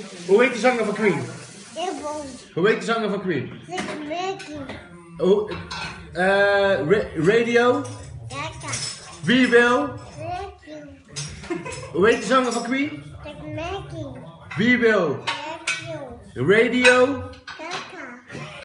Hoe heet de zanger van Queen? Ibbel. Hoe heet de zanger van Queen? Mickey. Radio. Lekker. Wie wil? Lekker. Hoe heet de zanger van Queen? Mickey. Wie wil? Lekker. Radio.